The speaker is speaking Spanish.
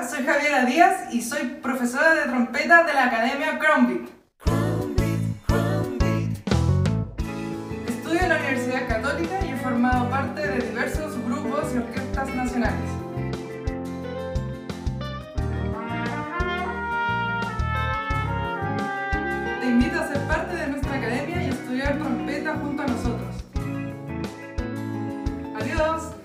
Hola, soy Javiera Díaz y soy profesora de trompeta de la Academia Crownbeat. Estudio en la Universidad Católica y he formado parte de diversos grupos y orquestas nacionales. Te invito a ser parte de nuestra academia y estudiar trompeta junto a nosotros. Adiós.